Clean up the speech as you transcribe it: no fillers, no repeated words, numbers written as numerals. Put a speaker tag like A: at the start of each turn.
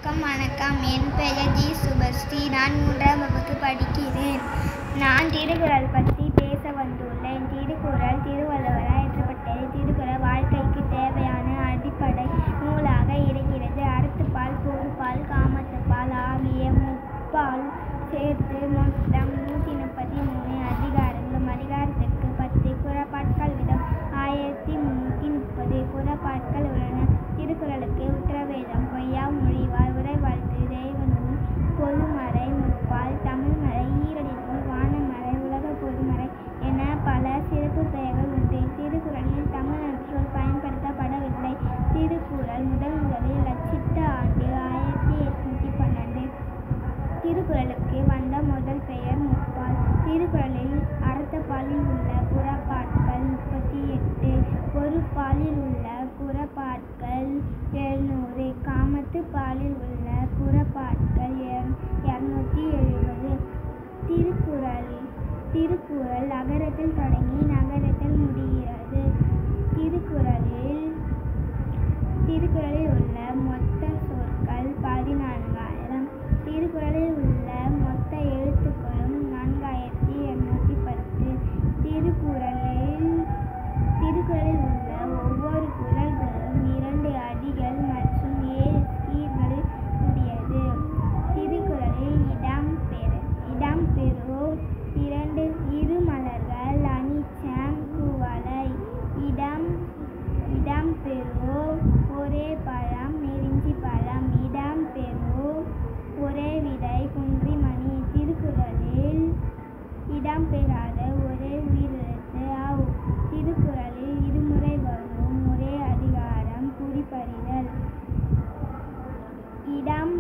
A: வணக்கம். என் பெயர் ஜி. சுபஸ்ரீ. நான் 3ஆம் வகுப்பு படிக்கிறேன். நான் திருக்குறள் பற்றி பேச வந்துள்ளேன். திருக்குறள் திருவள்ளுவரால் இயற்றப்பட்டது. திருக்குறள் வாழ்க்கைக்கு தேவையான அடிப்படை நூலாக இருக்கிறது. அறத்துப்பால், பொருட்பால், காமத்துப்பால் ஆகிய முப்பால் சேர்த்து மொத்தம் 133 அதிகாரங்களும் அதிகாரத்திற்கு 10 குறப்பாட்கள் வீதம் 1330 குறப்பாட்கள் உள்ளன. திருக்குறளுக்கு உத்தரவேதம், பொய்யா மொழிவார், உரைவாழ்த்து, தெய்வநூல், பொதுமறை, முப்பால், தமிழ்மறை, ஈரடி நூல், வானமறை, உலக பொதுமறை என பல சிறப்பு பெயர்கள் உண்டு. திருக்குறளில் தமிழ் சொல் பயன்படுத்தப்படவில்லை. திருக்குறள் முதலில் ரச்சித்த ஆண்டு 1812. திருக்குறளுக்கு வந்த முதல் பெயர் முப்பால். திருக்குறளில் அறத்துப்பாலில் உள்ள குறப்பாட்கள் 38, பொருட்பாலில் உள்ள குறப்பாட்கள் 700, காமத்துப்பாலில் உள்ள குறப்பாட்கள் 270. திருக்குறள் அகரத்தில் தொடங்கி நகரத்தில் முடிகிறது. திருக்குறளில் உள்ள மொத்த சொற்கள் 14,000. திருக்குறளில் உள்ள மொத்த எழுத்துக்களும் 4,810. திருக்குறளில் உள்ள ஒவ்வொரு குறள்களும் 2 அடிகள் மற்றும் 7 சீர்களில் கூடியது. திருக்குறளில் இடம்பெறும் 2 இருமலர்கள், அனிச்சம், குவளை. இடம்பெறும் ஒரே பழம், நெருஞ்சி பழம். இடம்பெறும் ஒரே விதை, குன்றிமணி. திருக்குறளில் இடம்பெறாத ஒரே உயிரெழுத்து ஔ. திருக்குறளில் இருமுறை வரும் ஒரே அதிகாரம் குறிப்பறிதல்.